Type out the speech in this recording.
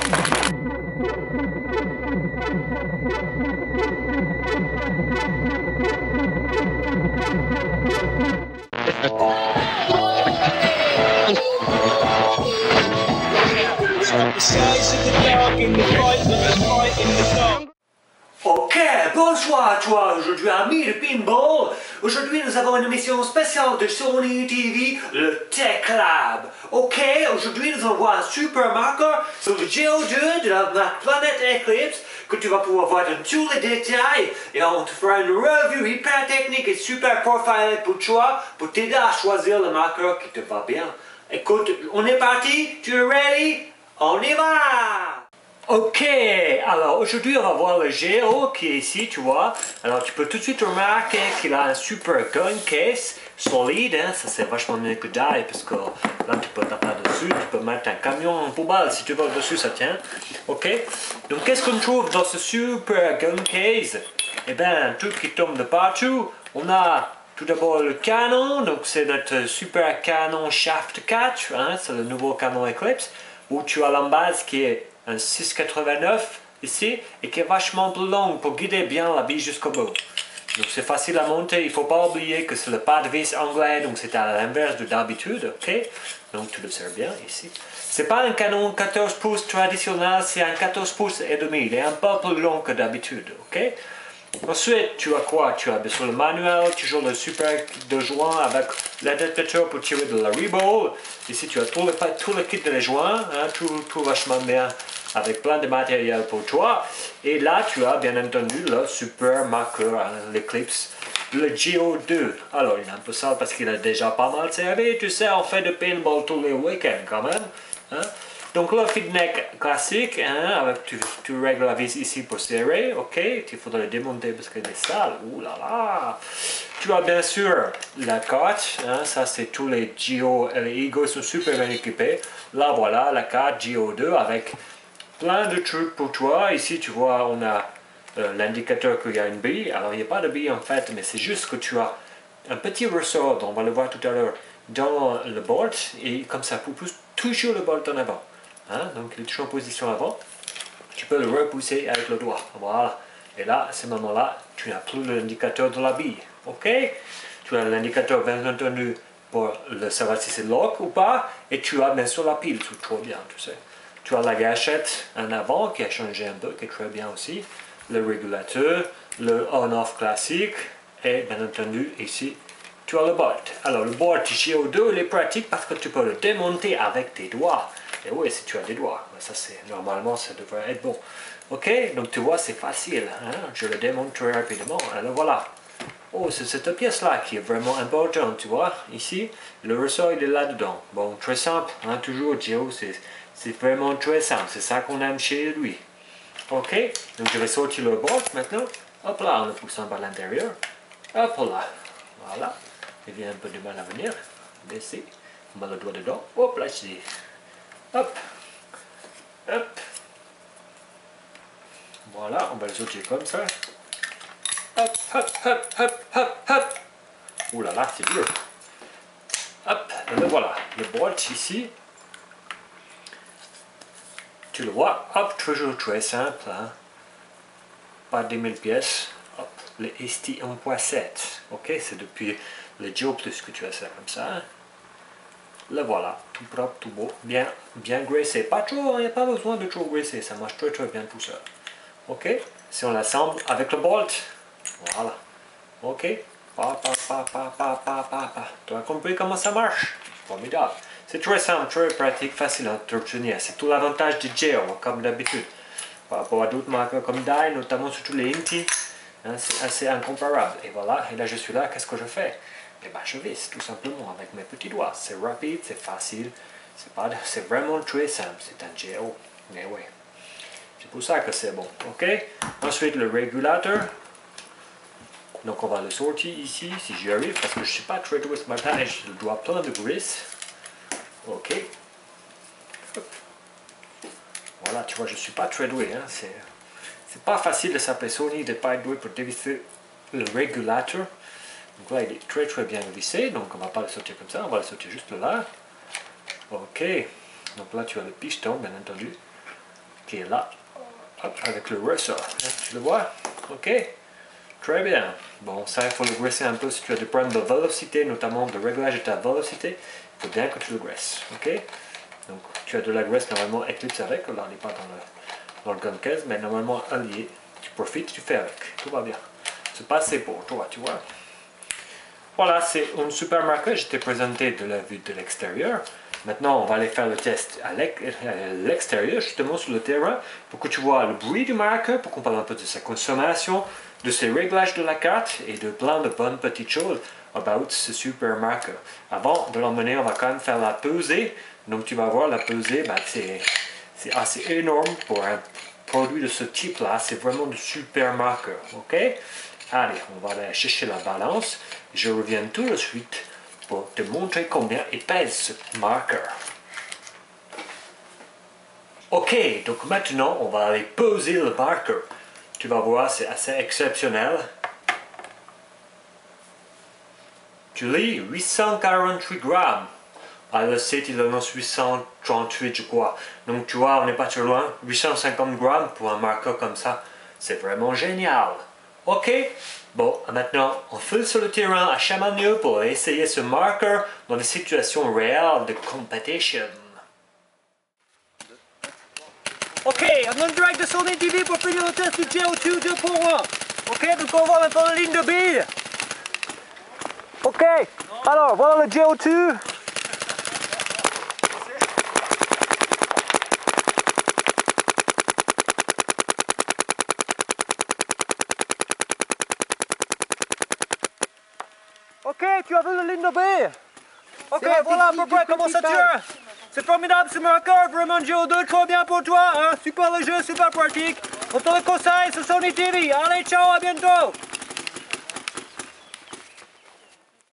Ok, bonsoir à toi, aujourd'hui ami de pinball. Aujourd'hui nous avons une émission spéciale de Sony TV, le TechLab. Ok, aujourd'hui nous allons voir un super marqueur sur le GEO2 de la marque Planète Eclipse que tu vas pouvoir voir dans tous les détails. Et on te fera une review hyper technique et super profilée pour toi, pour t'aider à choisir le marqueur qui te va bien. Écoute, on est parti, tu es ready? On y va! Ok, alors aujourd'hui on va voir le GEO qui est ici, tu vois. Alors tu peux tout de suite remarquer qu'il a un super gun case solide, hein? Ça c'est vachement mieux que d'ail parce que là tu peux taper dessus, tu peux mettre un camion en poubelle si tu veux dessus, ça tient. Ok, donc qu'est-ce qu'on trouve dans ce super gun case? Eh bien, un truc qui tombe de partout. On a tout d'abord le canon, donc c'est notre super canon Shaft 4, hein? C'est le nouveau canon Eclipse, où tu as l'embase qui est un 6,89 ici et qui est vachement plus long pour guider bien la bille jusqu'au bout. Donc c'est facile à monter, il ne faut pas oublier que c'est le pas de vis anglais, donc c'est à l'inverse de d'habitude, ok? Donc tu le sais bien ici. C'est pas un canon 14 pouces traditionnel, c'est un 14 pouces et demi, il est un peu plus long que d'habitude, ok? Ensuite, tu as quoi? Tu as sur le manuel, toujours le super kit de joint avec l'adaptateur pour tirer de la reball. Ici, tu as tout le kit de les joints, hein, tout vachement bien, avec plein de matériel pour toi. Et là, tu as bien entendu le super marqueur, hein, l'Eclipse, le GEO2. Alors, il est un peu sale parce qu'il a déjà pas mal servi. Tu sais, on fait de pinball tous les week-ends quand même. Hein. Donc le feed neck classique, hein, avec, tu règles la vis ici pour serrer, ok, il faudra le démonter parce qu'il est sale, ouh là là. Tu as bien sûr la carte, hein, ça c'est tous les GEO et les Eagles sont super bien équipés. Là voilà la carte GEO2 avec plein de trucs pour toi. Ici tu vois on a l'indicateur qu'il y a une bille, alors il n'y a pas de bille en fait, mais c'est juste que tu as un petit ressort, on va le voir tout à l'heure, dans le bolt et comme ça tu pousses toujours le bolt en avant. Hein, donc il est toujours en position avant, tu peux le repousser avec le doigt, voilà, et là, à ce moment-là, tu n'as plus l'indicateur de la bille, ok? Tu as l'indicateur bien entendu pour le savoir si c'est lock ou pas, et tu as bien sûr la pile, c'est trop bien, tu sais. Tu as la gâchette en avant qui a changé un peu, qui est très bien aussi, le régulateur, le on-off classique, et bien entendu ici, tu as le bolt. Alors le bolt GEO2 il est pratique parce que tu peux le démonter avec tes doigts. Et oui, si tu as des doigts, ça c'est normalement ça devrait être bon. Ok, donc tu vois c'est facile, hein? Je le démonte très rapidement. Alors voilà. Oh, c'est cette pièce là qui est vraiment importante, tu vois. Ici, le ressort il est là-dedans. Bon, très simple, hein? Toujours GEO, c'est vraiment très simple. C'est ça qu'on aime chez lui. Ok, donc je vais sortir le bolt maintenant. Hop là, en le poussant par l'intérieur. Hop là, voilà. Il vient un peu de mal à venir. Baisser. On met le doigt dedans. Hop là, ici. Hop. Hop. Voilà, on va le sortir comme ça. Hop, hop, hop, hop, hop, hop. Ouh là là, c'est dur. Hop, et le voilà. Le bolt ici. Tu le vois, hop, toujours très simple. Hein. Pas 10 000 pièces. Hop, le ST 1.7. Ok, c'est depuis le GEO Plus que tu as ça comme ça. Hein. Le voilà, tout propre, tout beau, bien graissé. Pas trop, il n'y a pas besoin de trop graisser, ça marche très très bien tout seul. Ok, si on l'assemble avec le bolt, voilà. Ok, tu as compris comment ça marche? Formidable. C'est très simple, très pratique, facile à entretenir. C'est tout l'avantage du GEO, comme d'habitude. Par rapport à d'autres marques comme Dye, notamment surtout les Inti, hein, c'est assez incomparable. Et voilà, et là je suis là, qu'est-ce que je fais? Et ben je visse tout simplement avec mes petits doigts. C'est rapide, c'est facile, c'est vraiment très simple. C'est un GEO, mais oui. C'est pour ça que c'est bon, ok? Ensuite le régulateur. Donc on va le sortir ici, si j'y arrive, parce que je ne suis pas très doué ce matin et je dois plein de grease. Ok. Hop. Voilà, tu vois, je ne suis pas très doué. Hein. C'est pas facile de s'appeler Sony, de ne pas être doué pour dévisser le régulateur. Donc là, il est très très bien vissé, donc on ne va pas le sortir comme ça, on va le sortir juste là. Ok, donc là tu as le piston, bien entendu. qui est là, hop, avec le ressort. Tu le vois? Ok? Très bien. Bon, ça, il faut le graisser un peu si tu as des problèmes de vélocité, notamment de réglage de ta vélocité. Il faut bien que tu le graisses. Ok? Donc, tu as de la graisse normalement Eclipse avec. Là, on n'est pas dans le gun case, mais normalement, allié. Tu profites, tu fais avec. Tout va bien. C'est pas assez pour toi, tu vois. Voilà, c'est un super marqueur. Je t'ai présenté de la vue de l'extérieur. Maintenant, on va aller faire le test à l'extérieur, justement sur le terrain, pour que tu vois le bruit du marqueur, pour qu'on parle un peu de sa consommation, de ses réglages de la carte et de plein de bonnes petites choses about ce super marqueur. Avant de l'emmener, on va quand même faire la pesée. Donc tu vas voir, la pesée, ben, c'est assez énorme pour un produit de ce type-là. C'est vraiment de super marqueur, ok? Allez, on va aller chercher la balance. Je reviens tout de suite pour te montrer combien il pèse ce marqueur. Ok, donc maintenant on va aller peser le marqueur. Tu vas voir, c'est assez exceptionnel. Tu lis 848 grammes. À le site, il annonce 838, je crois. Donc tu vois, on n'est pas trop loin. 850 grammes pour un marqueur comme ça, c'est vraiment génial. Ok, bon, maintenant, on file sur le terrain à Chamagneux pour essayer ce marqueur dans des situations réelles de competition. Ok, I'm on direct de SONY TV pour finir le test du GEO 2.1. Ok, donc on voit maintenant la ligne de bille. Ok, alors voilà le GEO 2. Ok, tu as vu la ligne de bille? Ok, voilà à peu près comment ça tire. C'est formidable ce marqueur, vraiment GEO 2, trop bien pour toi, hein? Super léger, super pratique. On te le conseille sur SONY TV. Allez, ciao, à bientôt.